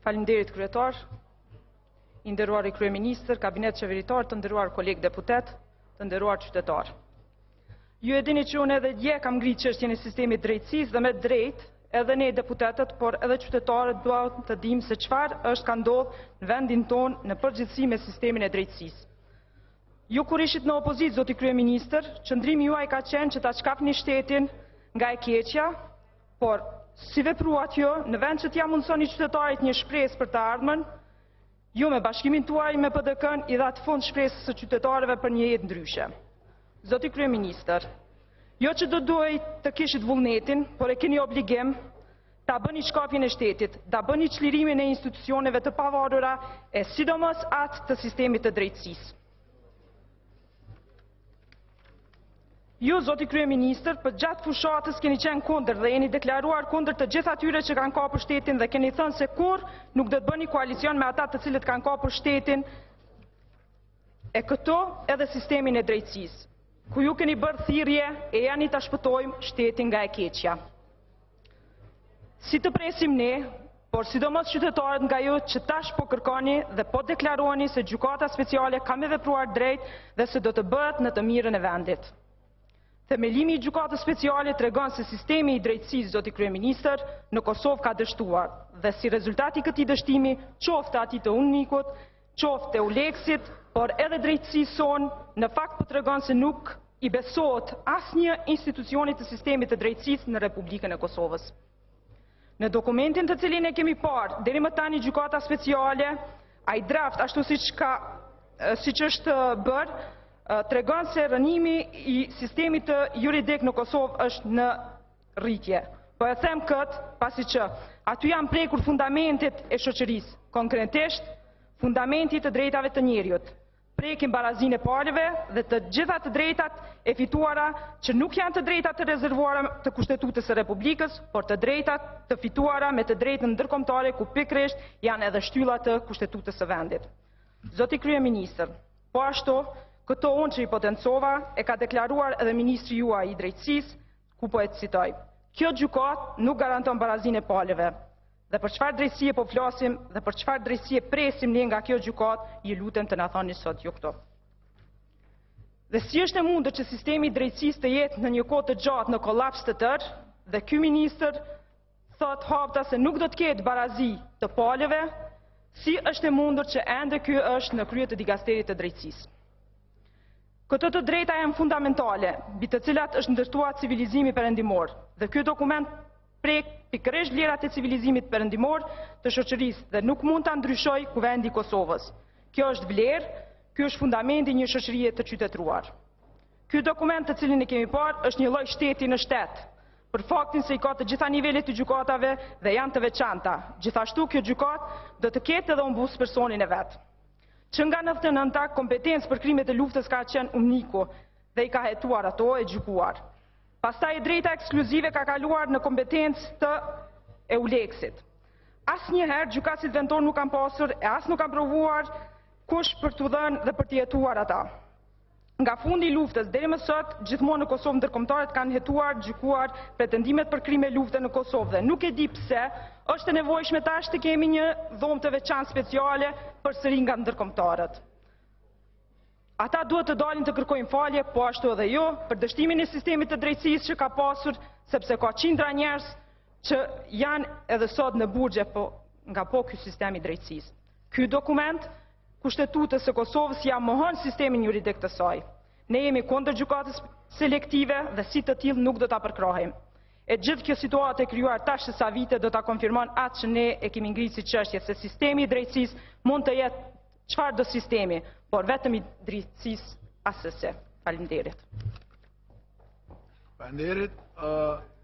Faleminderit kryetar, i nderuar i kryeministër, kabinet qeveritar, të nderuar kolegë deputet, të nderuar qytetar. Ju e dini që unë edhe dje kam ngritë çështjen e sistemit drejtësisë dhe me drejt edhe ne deputetët, por edhe qytetarët duhet të dimë se çfarë është ka ndodhur në vendin tonë në përgjithësi me sistemin e drejtësisë. Ju kur ishit në opozitë, zoti kryeministër, qëndrimi juaj ka qenë që ta çkapni shtetin nga e keqja, por si vepruat ju, në vend që t'ja mundsoni qytetarit një shpresë për të ardhmen, ju me bashkimin tuaj me PDK-n i dha të fund shpresës së qytetarëve për një jetë ndryshe. Zoti kryeministër, jo që do duhej të kishit vullnetin, por e keni obligim ta bëni shkapjen e shtetit, ta bëni çlirimin e institucioneve të pavarura e sidomos atë të sistemit të drejtësisë. Ju, zoti kryeministër, për gjatë fushatës keni qenë kundër dhe jeni deklaruar kundër të gjithë atyre që kanë kapur shtetin dhe keni thënë se kur nuk do të bëni koalicion me ata të cilët kanë kapur shtetin e këto edhe sistemin e drejtësisë, ku ju keni bërë thirrje e jani ta shpëtojmë shtetin nga e keqja. Si të presim ne, por sidomos qytetarët nga ju që tash po kërkoni dhe po deklaroni se gjykata speciale ka me vepruar drejt dhe se do të bëhet në të mirën e vendit. Themelimi i gjykatës speciale tregon se sistemi i drejtësisë, zoti kryeministër, në Kosovë ka dështuar dhe si rezultat i këtij dështimi, qoftë ati të unikut, qoftë të uleksit, por edhe drejtësisë son, në fakt po tregon se nuk i besohet asnjë institucionit të sistemit të drejtësisë në Republikën e Kosovës. Në dokumentin të cilin e kemi parë, deri më tani gjykata speciale, ai draft ashtu siç është bërë, tregon se rënimi i sistemit të juridik në Kosovë është në rritje. Po e them këtë pasi që aty janë prekur fundamentet e shoqërisë, konkretisht fundamenti të drejtave të njerëzit. Prekin barazinë e palëve dhe të gjitha të drejtat e fituara që nuk janë të drejtat të rezervuara të Kushtetutës së Republikës, por të drejtat të fituara me të drejtën ndërkombëtare ku pikërisht janë edhe shtyllat të Kushtetutës së vendit. Zoti kryeministër, po ashtu këto unë që i potencova e ka deklaruar edhe ministri juaj i drejtësisë, ku po e citoj. Kjo gjykatë nuk garanton barazinë e palëve. Dhe për çfarë drejtësie po flasim dhe për çfarë drejtësie presim ne nga kjo gjykatë, ju lutem të na thoni sot ju këto. Dhe si është e mundur që sistemi i drejtësisë të jetë në një kohë të gjatë në kollaps të tërë, dhe ky ministër thot hapta se nuk do të ketë barazi të palëve, si është e mundur që ende ky është në krye të dikasterit të drejtësisë. Këto të drejta janë fundamentale, mbi të cilat është ndërtuar civilizimi perëndimor, dhe ky dokument prek pikërisht vlerat e civilizimit perëndimor të shoqërisë dhe nuk mund ta ndryshojë Kuvendi Kosovës. Kjo është vlerë, ky është fundamenti i një shoqërie të qytetëruar. Ky dokument të cilin e kemi parë është një lloj shteti në shtet, për faktin se i ka të gjitha nivelet të gjykatave dhe janë të veçanta. Gjithashtu kjo gjykatë do të ketë edhe ombudspersonin e vet, që nga 99 kompetencë për krimet e luftës ka qenë uniku dhe i ka hetuar ato e gjykuar. Pastaj e drejta ekskluzive ka kaluar në kompetencë të EULEX-it. Asnjëherë gjykatësit vendor nuk kanë pasur e as nuk kanë provuar kush për t'u dhënë dhe për t'i hetuar ata. Nga fundi i luftës deri më sot, gjithmonë në Kosovë ndërkombëtarët kanë hetuar, gjykuar pretendimet për krime lufte në Kosovë dhe nuk e di pse është e nevojshme tash të kemi një dhomë të veçantë speciale përsëri nga ndërkombëtarët. Ata duhet të dalin të kërkojnë falje, po ashtu edhe jo, për dështimin e sistemit të drejtësisë që ka pasur, sepse ka qindra njerëz që janë edhe sot në burgje nga ky sistem i drejtësisë. Ky dokument Kushtetutës së Kosovës ja mohon sistemin juridik të saj. Ne jemi kundër gjykatës selektive dhe si të tillë nuk do ta përkrahim. E gjithë kjo situatë e krijuar tash sa vite do ta konfirmon atë që ne e kemi ngritur si çështje, se sistemi i drejtësisë mund të jetë çfarëdo sistemi, por vetëm i drejtësisë asese. Faleminderit. Faleminderit.